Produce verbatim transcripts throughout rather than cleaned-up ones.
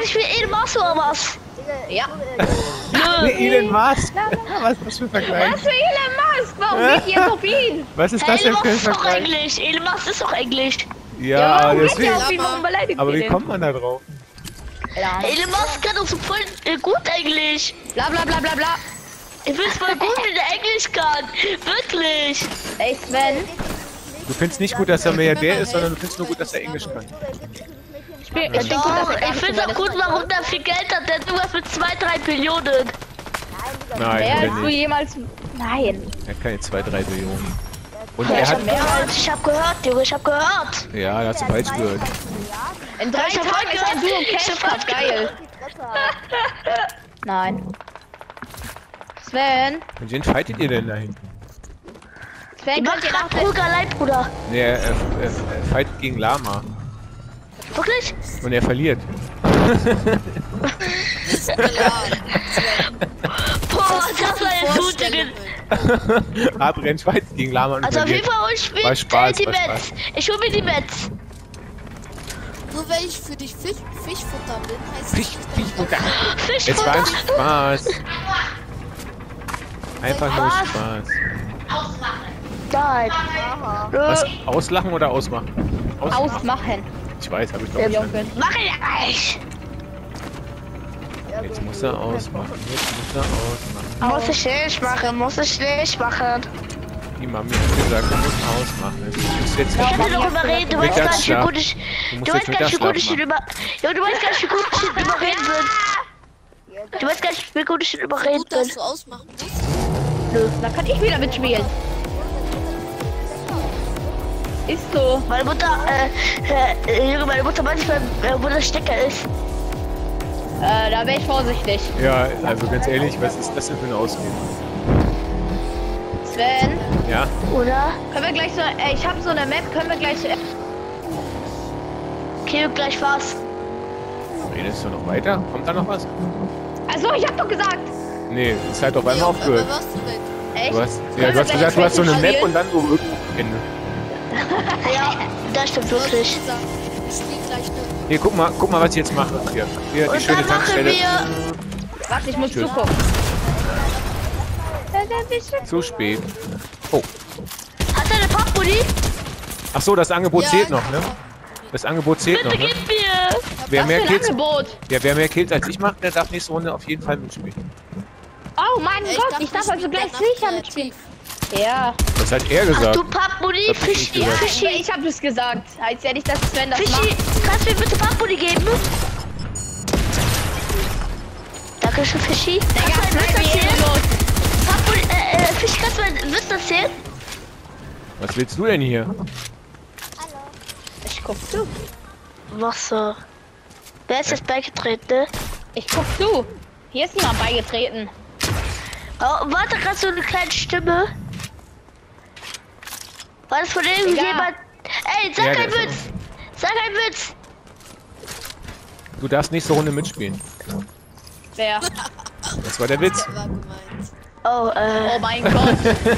ich wie Elon Musk oder was? Ja. Nee, Elon Musk. Was ist das für ein Vergleich? Was für Elon Musk? Warum geht ihr auf ihn? Was ist das Elon denn für ein Musk ist doch Vergleich? Englisch. Elon Musk ist doch Englisch. Ja, warum geht deswegen. ihr auf ihn? Warum beleidigt Aber ihr wie den? kommt man da drauf? Ja. Elon Musk kann doch so voll äh, gut Englisch. Bla bla bla bla bla. Ich find's voll gut, wie der Englisch kann. Wirklich. Ey Sven, Du findest nicht gut, dass er Milliardär ist, sondern du findest nur gut, dass er Englisch kann. ich bin, ich bin gut, dass Doch, er gar ich nicht find's so auch gut, weit warum der viel Geld hat. Der hat irgendwas mit zwei, drei Billionen. Nein, Mehr hat er als du nicht. jemals. Nein. Er hat keine zwei, drei Billionen. Und Ja, er ich hat... hab gehört, ich hab gehört, Junge, ich hab gehört. Ja, da hast du falsch gehört. In drei Ich hab Tagen ist ein Duo gehört. Cash Ich hab Cup, geil. Nein. Sven, Mit wen fightet ihr denn da hinten? Sven, Ich mach könnt ihr grad nach der... Bruder, allein, Bruder. Nee, er, er, er, er fightet gegen Lama. Wirklich? Und er verliert. Boah, das war jetzt gut, Junge. Adrian fightet gegen Lama und Also auf jeden verliert. Fall, ich spiel War Spaß, äh, die war Mets. Ich hol mir die Mets. Nur weil ich für dich Fisch, Fischfutter bin, heißt Fisch, das Fisch, nicht, dass ich Fisch. Fisch Es war ein Spaß. Einfach nur Was? Spaß. Nein. Was? Äh, Auslachen oder ausmachen? Ausmachen. Ausmachen. Ich weiß, habe ich doch Der gesagt. Junge. mach ich ja nicht. Jetzt muss er ausmachen. Jetzt muss er ausmachen. Muss ich nicht machen, muss ich nicht machen. Die Mami hat gesagt, du musst ausmachen. Du musst jetzt Ich kann dir nicht noch überreden, du weißt gar nicht, wie Mittagsschlaf. gut ich... Du Du musst weißt jetzt gar nicht, wie gut Mittagsschlaf ich ihn über... Ja, du weißt gar nicht, wie gut ich ihn überreden bin. Du weißt gar nicht, wie gut ich ihn überreden gut, dass bin. du ausmachen musst. Nö, da kann ich wieder mitspielen. Ist so. Meine Mutter, äh, äh, Junge, meine Mutter weiß nicht, äh, wo der Stecker ist. Äh, da wäre ich vorsichtig. Ja, also ganz ehrlich, was ist das denn für ein Ausgehen? Sven, Ja? Oder? können wir gleich so... Äh, ich habe so eine Map, können wir gleich... Äh, Okay, gleich was. Redest du noch weiter? Kommt da noch was? also, ich hab doch gesagt. Nee, es hat auf einmal Ja, aufgehört. aber warst du weg? Echt? Du hast, Können ja, du wir hast gleich gesagt, du hast so eine Spielen? Map und dann so irgendwo Ende. Ja, das stimmt Du hast wirklich. gesagt, wir spielen gleich eine. Hier, guck mal, guck mal, was ich jetzt mache. Hier, hier die Und schöne dann machen Tankstelle. wir... Warte, ich muss Tschüss. zugucken. Zu spät. Oh. Hat er eine Pappmuni? Ach so, das Angebot Ja, zählt noch, ne? Das Angebot zählt Bitte noch, ne? gib mir! Wer Was mehr für ein Kills, Angebot? ja, wer mehr Kills als ich macht, der darf nächste Runde auf jeden Fall mitspielen. Oh mein Ja, Gott, dachte, ich darf wir also spielen gleich danach sicher kreativ. mitspielen. Ja, Das hat er Hast gesagt. du Pappmuni? Das hab ich Fischi, gesagt. Fischi, ich hab das gesagt. Als hätte ich das Sven das Fischi, macht. kannst du mir bitte Pappmuni geben? Dankeschön, Fischi. Kannst du einen Witz Nein, wie erzählen? ehrenlos. Pappmuni, äh, äh, Fischi, kannst du einen Witz erzählen? Was willst du denn hier? Ich guck zu. Was so? Wer ist jetzt beigetreten, ne? Ich guck zu. Hier ist niemand beigetreten. Oh, warte, gerade so eine kleine Stimme. War das von Egal. irgendjemand? Ey, sag Ja, der einen ist Witz! Sag einen Witz! Du darfst nächste Runde mitspielen. Wer? Das war der Witz. Der war gemeint. Oh, äh. Oh mein Gott.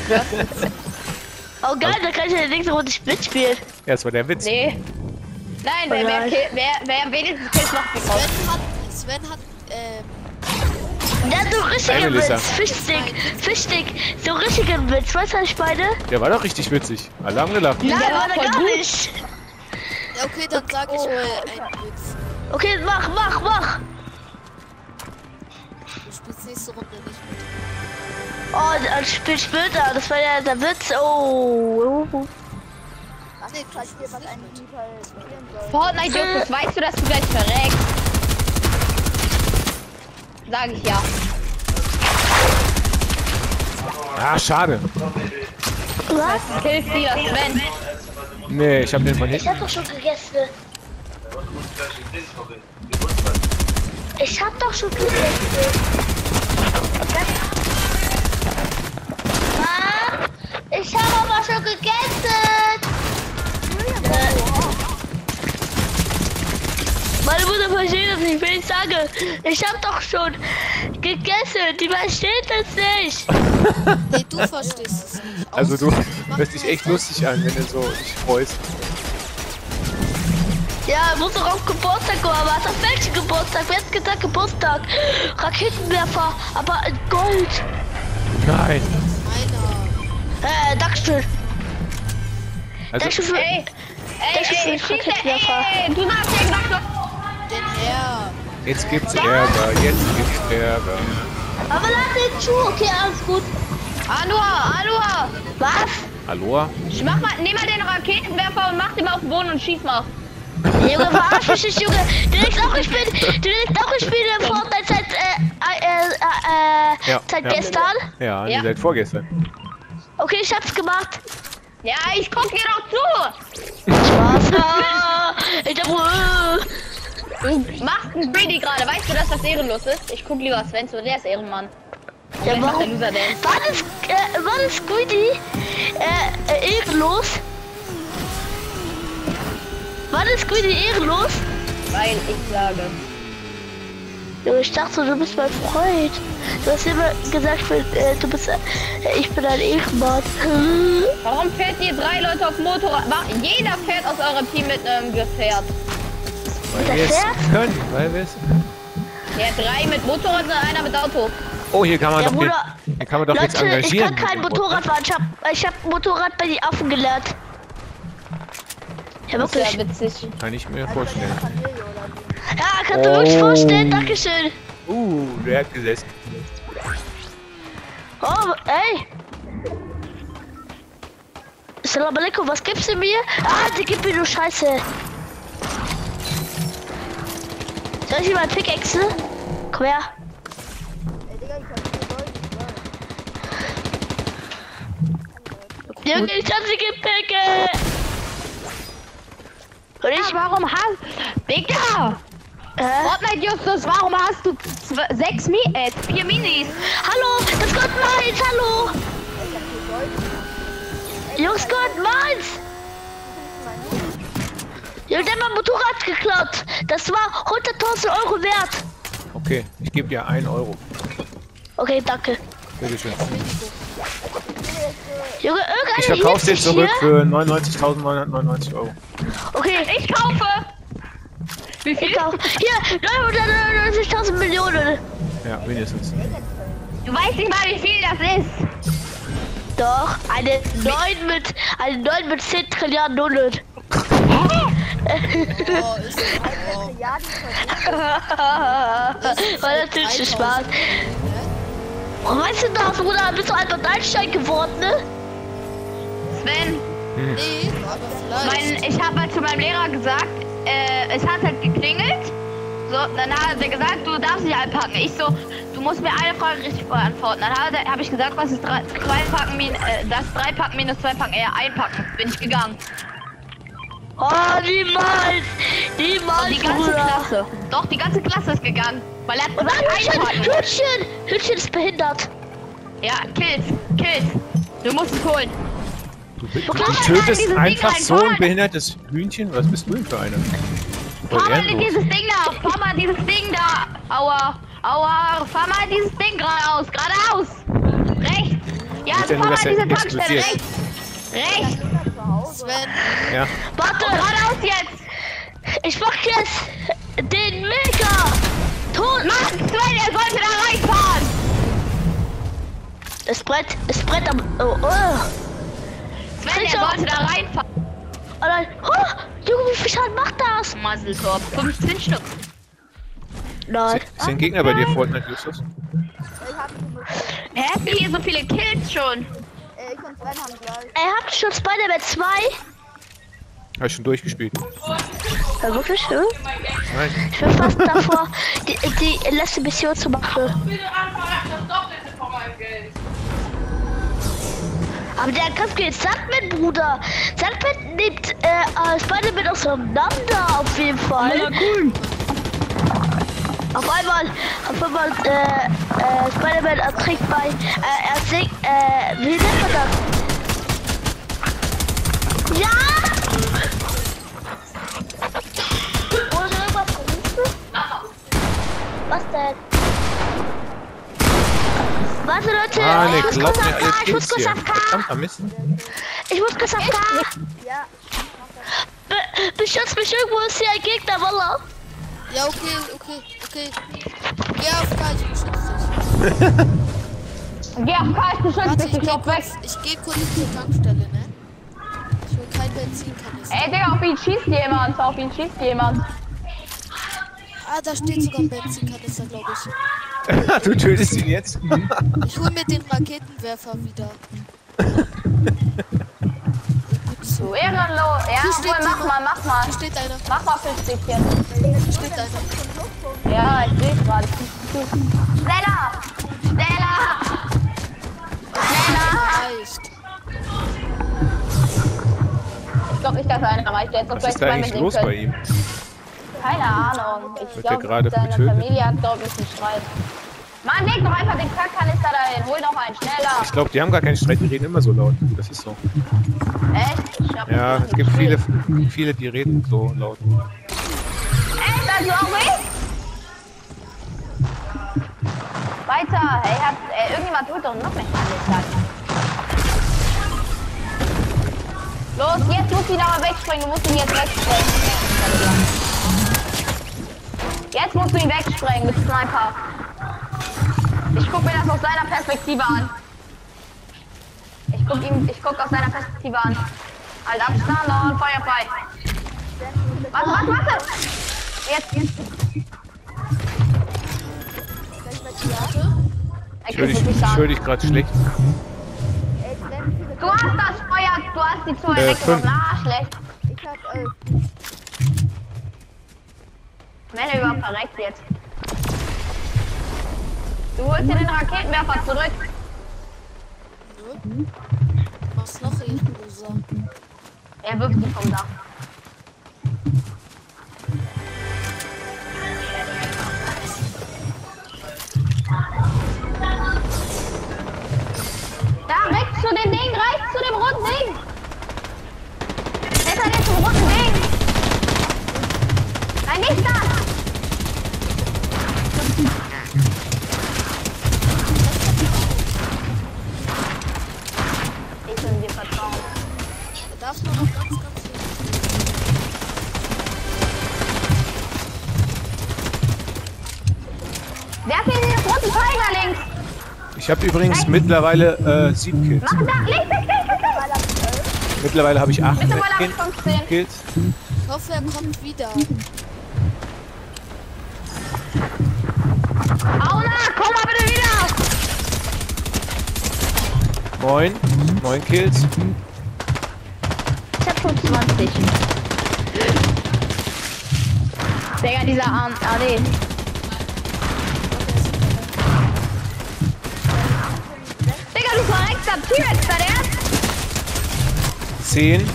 Oh geil, da kann ich ja die nächste Runde nicht mitspielen. Ja, das war der Witz. Nee. Nein, wer, wer, nein. Kill- wer, wer wenigstens Kills macht, bekommt. Sven hat, Sven hat, ähm, Der hat so richtigen Hey, Melissa. Witz. Fischstick, Fischstick. So richtigen Witz. Weißt du, was ich meine? Der war doch richtig witzig. Alle haben gelacht. Nein, Der war war der voll gar gut. nicht. ja, okay, dann sag ich mal einen Witz. Okay, mach, mach, mach. Du spielst nächste Runde nicht mit. Oh, ein Spiel später. Das war ja der Witz. Oh. Ach nee, du spielst nicht mit. Fortnite, Justus, weißt du, dass du gleich verreckst? Sag ich ja. Ah, schade. Was? Killstealer Sven. Nee, ich hab den von Ich hinten. hab doch schon gegessen. Ich hab doch schon gegessen. Ah, ich hab aber schon gegessen. Meine Mutter versteht das nicht, wenn ich sage, ich hab doch schon gegessen. Die versteht das nicht. Nee, du verstehst es nicht. Also du Ausreden, mach hörst dich nur echt Spaß. lustig an, wenn du so dich freust. Ja, muss doch auf Geburtstag kommen, aber auf welchen Geburtstag? Wer hat gesagt Geburtstag? Raketenwerfer, aber in Gold. Nein. Meiner. Äh, Dankeschön. Also, Dankeschön für... Ey, ey, Dankeschön ey, für den schieß, ey, Raketenwerfer. ey, du sagst ja gesagt, Den her. jetzt gibt's Ärger, jetzt gibt's Ärger. Aber lass den Schuh, okay, alles gut. Anua, Anua, Was? Hallo? ich mach mal, nimm mal den Raketenwerfer und mach den mal auf den Boden und schieß mal. Junge, verarsch mich nicht, Junge. Du denkst auch, ich bin, du denkst auch, ich spiele in Fortnite seit, äh, äh, äh, Ja, seit ja. gestern. Ja, Ja. ihr seid vorgestern. Okay, ich hab's gemacht. Ja, ich guck dir doch zu. Spaß. Ah, ich dachte, äh. Du machst einen Greedy gerade, weißt du, dass das ehrenlos ist? Ich guck lieber Sven zu, der ist Ehrenmann. Ja, Sven macht warum? der Loser Dance. War das, äh, war das Squiddy, äh, äh, ehrenlos? War das Squiddy ehrenlos? Weil ich sage. Junge, ich dachte, du bist mein Freund. Du hast immer gesagt, ich bin, äh, du bist, äh, ich bin ein Ehrenmann. Warum fährt ihr drei Leute auf Motorrad? Mach- Jeder fährt aus eurem Team mit einem Gefährt. Weil Der wir es fährt? können, weil wir es können. Ja, drei mit Motorrad und einer mit Auto. Oh, hier kann man Ja, doch, den, Bruder. hier kann man doch jetzt Leute, ich engagieren. kann kein mit dem Motorrad fahren. Ich hab, ich hab Motorrad bei den Affen gelernt. Ja, Das ist ja wirklich. witzig. Kann ich mir vorstellen. Ja, kannst du wirklich Oh. vorstellen? Dankeschön. Uh, wer hat gesessen? Oh, ey. Salam alaikum, was gibst du mir? Ah, die gibt mir nur Scheiße. Soll ich dir mal Pickaxe? Komm her. Junge, ich hab sie gepickt. Und ich... warum hast... Digga! Äh? Fortnite Justus, warum hast du zw- sechs Mi... äh, vier Minis? Hallo, das Gott meins, hallo. Jungs, Gott meins. Junge, der hat mein Motorrad geklaut. Das war hunderttausend Euro wert. Okay, ich gebe dir einen Euro. Okay, danke. Bitteschön. Junge, irgendeiner Ich verkauf's dir hielt sich zurück hier. für neunundneunzigtausendneunhundertneunundneunzig Euro. Okay, Ich kaufe! Wie ich viel? kauf. Hier, neunhundertneunundneunzigtausend Millionen. Ja, mindestens. Du weißt nicht mal, wie viel das ist. Doch, eine neun mit, eine neun mit zehn Trilliarden Nullen. Oh, ist oh. War natürlich ein Spaß. Oh, weißt du das, Bruder? Bist du Albert Einstein geworden, ne? Sven, Nee, aber vielleicht. mein, ich habe mal zu meinem Lehrer gesagt, äh, es hat halt geklingelt. So, dann hat er gesagt, du darfst nicht einpacken. Ich so, du musst mir eine Frage richtig beantworten. Dann habe hab ich gesagt, was ist drei, zwei packen, min, äh, das drei packen minus zwei packen, eher einpacken. Bin ich gegangen. Oh, niemals! Und Niemals, die ganze Bruder! Klasse. Doch, die ganze Klasse ist gegangen. Weil er hat Und gesagt, dann Hütchen! einpacken. Hütchen! Hütchen ist behindert! Ja, kills, kills. Du musst es holen. Du, du, Guck du mal, tötest dieses einfach Ding so ein rein. behindertes Hühnchen? Was bist du denn für einer? Voll Fahr mal in ehrenlos. dieses Ding da. Fahr mal dieses Ding da. Aua. Aua. Fahr mal dieses Ding geradeaus. Geradeaus. Rechts. Ja, Nicht, fahr nur, mal dass er diese Tankstelle. explodiert. Rechts. Rechts. Sven, Ja, Warte! Geradeaus jetzt. Ich mach jetzt den Mega! Ton! Mann, Sven, er sollte da reinfahren. Das Brett, das Brett am. Oh, oh. Sven, er sollte da reinfahren. Oh nein. Oh, Junge, wie viel Schaden macht das? Muzzletorp. fünfzehn Stück. Nein. ist ein Gegner bei dir, Fortnite, Justus? Hä, wie hier so viele Kills schon. Er hat schon Spider-Man zwei. Hab ich schon durchgespielt. Ja, wirklich, ne? Nein. Ich bin fast davor, die, die letzte Mission zu machen. Aber der Kampf geht Sandman, Bruder. Sandman nimmt äh, äh, Spider-Man auseinander, auf jeden Fall. cool. Auf einmal, auf einmal, äh, äh, Spider-Man erträgt bei, äh, er singt, äh, wie nennt man das? Ja! Wurde irgendwas gerufen? Was denn? Warte, Leute, Ah, ne, ich muss glaub kurz mir auf alle K, ich muss Kills kurz hier. auf K, Verdammter Mist. ich muss kurz auf K. Ja. Beschütz mich, irgendwo ist hier ein Gegner, Wallah. Ja, okay, okay, okay. Geh auf K, ich beschütze dich. Geh auf K, ich beschütze Warte, dich, ich ich geh lauf weg. kurz, ich geh kurz zur Tankstelle, ne? Ich will kein Benzinkanister. Ey, Digga, auf ihn schießt jemand, auf ihn schießt jemand. Ah, da steht sogar ein Benzinkanister, glaube ich. Du tötest ihn jetzt. Ich hol mir den Raketenwerfer wieder. Du ehrenlos. Ja, Hier steht wohl, mach jemand. mal, mach mal. Hier steht einer. Mach mal Fischstäbchen. Hier steht einer. Ja, ich seh's gerade. Schneller! Schneller! Schneller! Reicht. Ich glaube nicht, dass einer erreicht. Der jetzt noch Was gleich ist da zwei eigentlich mitnehmen los bei können. ihm? Keine Ahnung. Ich Wird der glaube, gerade seine getötet? Familie hat, glaube ich, einen Streit. Mann, leg doch einfach den Kackkanister dahin. Hol noch einen, schneller. Ich glaube, die haben gar keinen Streit, die reden immer so laut. Das ist so. Echt? Ich hab Ja, das es gibt viele, gespielt. viele, die reden so laut. Echt? Also auch ich? Weiter. Ey, hat, ey, irgendjemand holt doch noch nicht alles. Los, jetzt musst du ihn aber wegspringen. Du musst ihn jetzt wegspringen. Jetzt musst du ihn wegsprengen mit Sniper. Ich guck mir das aus seiner Perspektive an. Ich guck ihm, ich guck aus seiner Perspektive an. Halt Abstand und Feuer frei. Warte, warte, warte! Jetzt, jetzt. Ich höre dich, ich hör dich gerade schlecht. Du hast das Feuer, du hast die zwei Äh, weggeworfen. fünf. Ah, schlecht. Ich hab elf. Wenn er überhaupt verreckt jetzt. Du holst dir den Raketenwerfer zurück. Nö. Mach's noch ehrenloser. Er wirft dich vom Dach. Da, rechts zu dem Ding, rechts zu dem roten Ding. Hinter dir zum roten Ding. Nein, nicht da. Ich will dir vertrauen. Er darf nur noch ganz, ganz viel. Wer hat hier den roten Tiger links? Ich habe übrigens mittlerweile äh, sieben Kills. Mach da, links, links, links, links. Mittlerweile habe ich acht Mittlerweile habe ich fünfzehn. Kills. Ich hoffe, er kommt wieder. Auna, komm mal bitte wieder! Neun. Neun Kills. Ich hab schon zwanzig. Digga, dieser Arm. Ah, nee. Digga, du verreckst am T-Rex, dein Ernst? Zehn.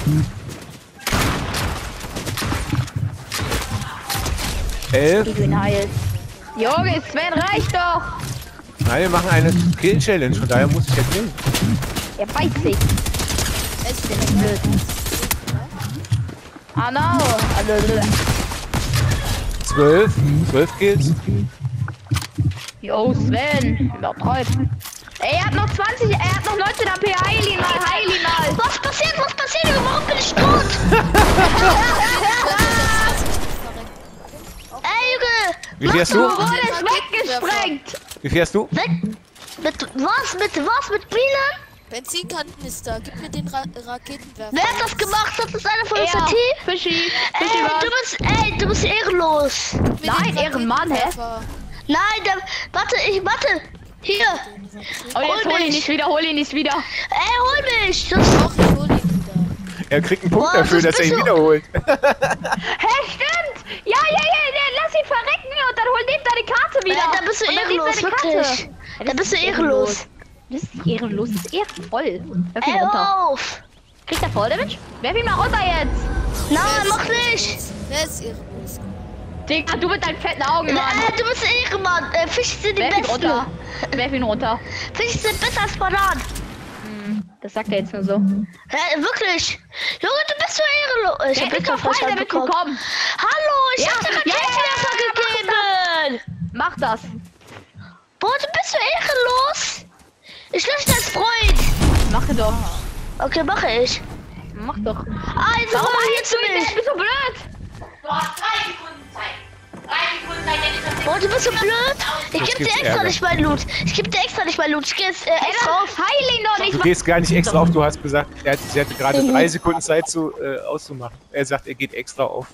Elf. Ich bin heil. Junge, Sven, reicht doch! Nein, wir machen eine Kill-Challenge, von daher muss ich ja gewinnen. Er beißt sich. Echt? bin nicht blöd. Ah, no. Also, Zwölf. Zwölf Kills. yo, Sven. Übertreib. Ey, er hat noch zwanzig, er hat noch neunzehn A P. Heil ihn mal, heil ihn mal. Was passiert? Was passiert? Warum bin ich tot? Ey, Junge! Wie fährst Du du? wurdest weggesprengt. Wie fährst du? Weg! Mit was? Mit was? Mit Bienen? Benzinkanister, gib mir den Ra Raketenwerfer. Wer hat das gemacht? Das ist einer von uns Ja, Team? Fischi. Ey, Fischi du was? bist, ey, du bist ehrenlos. Gib mir Nein, den Ehrenmann, hä? Raketenwerfer. Nein, der, warte, ich, warte. Hier. Oh, jetzt Hol hol ihn mich. nicht wieder, hol ihn nicht wieder. Ey, hol mich. Das, Doch, ich hol ihn wieder. Er kriegt einen Punkt Boah, dafür, das dass er ihn bist du- wiederholt. Hä, stimmt. Ja, ja, ja, ja, lass ihn verrecken und dann hol dem seine Karte wieder. Ey, da bist du Und dann ehrenlos, nimmt seine wirklich. Karte. Da bist du ehrenlos. Das ist nicht ehrenlos, das ist ehrenvoll. Werf ihn Ey, runter. hör auf. Kriegt er Voll Damage? Werf ihn mal runter jetzt. Nein, Wer ist mach nicht. ehrenlos? Wer ist ehrenlos? Digga, du mit deinen fetten Augen, Mann. Ey, du bist Ehrenmann. Äh, Fische sind die Werf ihn Besten. runter. Werf ihn runter. Fische sind besser als Bananen. Das sagt er jetzt nur so. Hä, wirklich? Junge, du bist so ehrenlos. Ich Der hab ist doch voll Blickerfresser Damage bekommen. bekommen. Hallo, ich Ja, hab dir ja, ja, Raketenwerfer ja, ja, gegeben. Mach das. Boah, du bist so ehrenlos. Ich lösche dich als Freund. Mache doch. Okay, mache ich. mach doch. Also, Warum jetzt du mich. mich? Bist du blöd? Du hast drei Sekunden Zeit. Drei Sekunden Zeit, wenn ich das Oh, du bist so blöd. Ich Jetzt geb dir gibt's extra Ärger. nicht mein Loot. Ich geb dir extra nicht mein Loot. Ich geh jetzt äh, extra auf. Heil ihn doch nicht. Du gehst gar nicht extra auf, du hast gesagt, er hat, sie hatte gerade drei Sekunden Zeit zu, äh, auszumachen. Er sagt, er geht extra auf.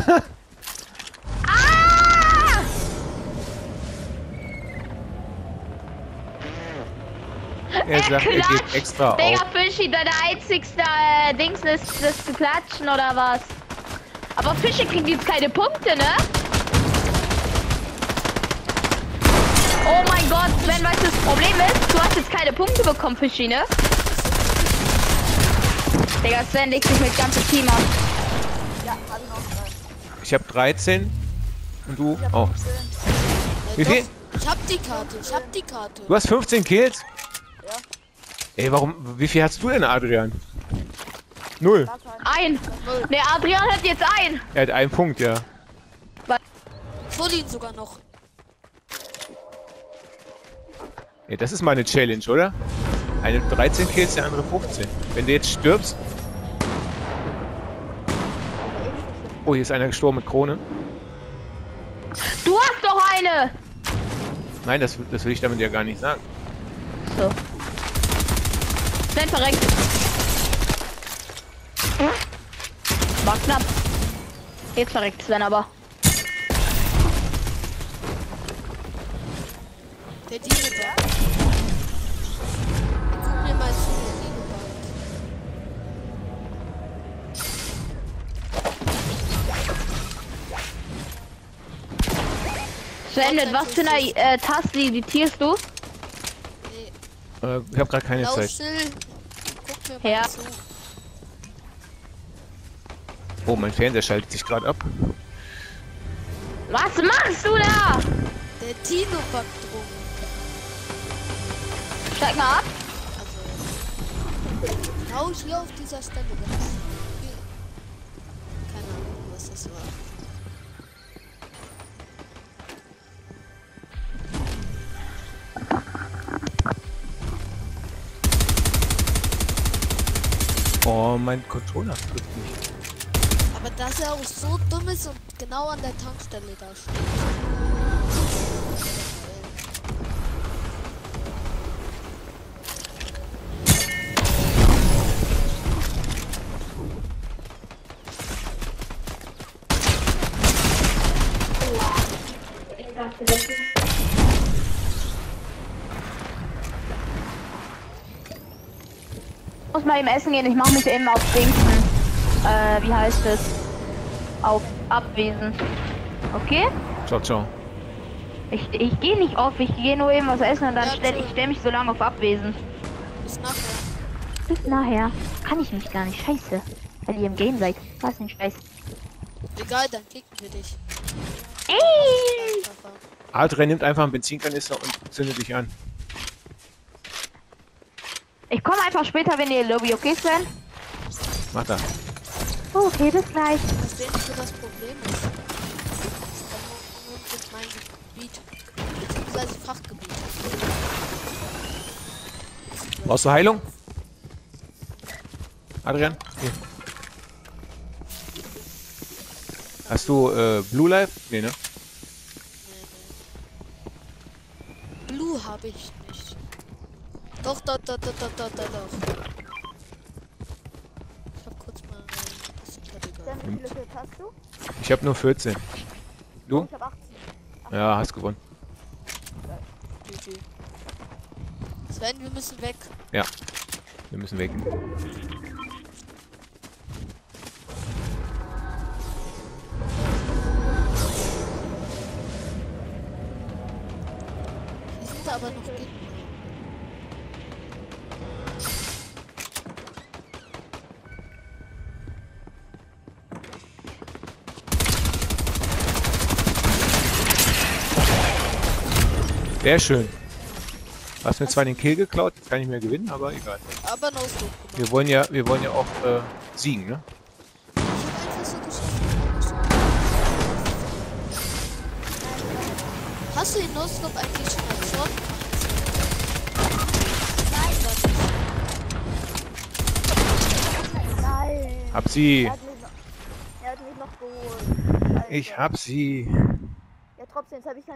Ah! Er sagt, er geht extra auf. Digga, Fischi, deine einzigste äh, Dings ist das zu klatschen oder was? Aber Fische kriegen jetzt keine Punkte, ne? Oh mein Gott, Sven, weißt du, das Problem ist, du hast jetzt keine Punkte bekommen, Fischi, ne? Digga, Sven legt sich mit ganzem Team an. Ich habe dreizehn und du auch. Ja, Wie doch. viel? Ich hab die Karte, ich hab die Karte. Du hast fünfzehn Kills? Ja. Ey, warum, wie viel hast du denn, Adrian? Null. Ein. Ne, Adrian hat jetzt ein. Er hat einen Punkt, ja. Vor ihn sogar noch. Ja, das ist mal eine Challenge, oder? Eine dreizehn Kills, der andere fünfzehn. Wenn du jetzt stirbst... Oh, hier ist einer gestorben mit Krone. Du hast doch eine. Nein, das, das will ich damit ja gar nicht sagen. So. Sven verreckt. War knapp. Jetzt verreckt Sven aber. Der Dino-Bug. Guck mir mal zu, der Dino-Bug. Sven, mit was für einer äh, Taste editierst du? Nee, Äh, ich habe gerade keine Zeit. Lauschel. Guck mir Ja. mal zu. Oh, mein Fernseher schaltet sich gerade ab. Was machst du da? Der Dino-Bug drum. Steig mal ab. Also, genau hier auf dieser Stelle. Das ist hier. Keine Ahnung, was das war. Oh, mein Controller trifft mich. Aber dass er auch so dumm ist und genau an der Tankstelle da steht. Ich muss mal eben essen gehen. Ich mache mich eben auf Dingsen. Äh, wie heißt es? Auf Abwesen. Okay? Ciao, ciao. Ich, ich gehe nicht auf. Ich gehe nur eben was essen und dann Ja, stell cool. ich stell mich so lange auf Abwesen. Bis nachher. Bis nachher. Kann ich mich gar nicht. Scheiße. Weil ihr im Game seid. Was ein Scheiß. Egal, dann kicken wir dich. Ey! Einfacher. Adrian nimmt einfach einen Benzinkanister und zündet dich an. Ich komme einfach später, wenn ihr Lobby, okay, Sven? Mach das. Okay, bis gleich. Ich verstehe nicht, wo das Problem ist. Das ist mein Gebiet. Beziehungsweise Fachgebiet. Brauchst du Heilung? Adrian? Hier. Hast du äh, Blue Life? Nee, ne? Blue habe ich nicht. Doch, doch, doch, doch, doch, doch, doch, doch. Ich hab kurz mal ein bisschen Kategorie. Wie viele Kills hast du? Ich habe nur vierzehn. Du? Ich hab achtzehn. Ja, hast gewonnen. G G. Sven, wir müssen weg. Ja. Wir müssen weg. Wir sind aber noch Gegner. Sehr schön. Hast mir zwar den Kill geklaut, jetzt kann ich mehr gewinnen, aber egal. Aber no scope gemacht. Wir wollen ja, wir wollen ja auch äh, siegen, ne? Ich hab einfach so geschossen. Hast du den No-Scope eigentlich schon als Short gemacht? Nein. Nein. Hab sie. Er hat mich noch, er hat mich noch geholt. Alter. Ich hab sie. Ja, trotzdem, jetzt habe ich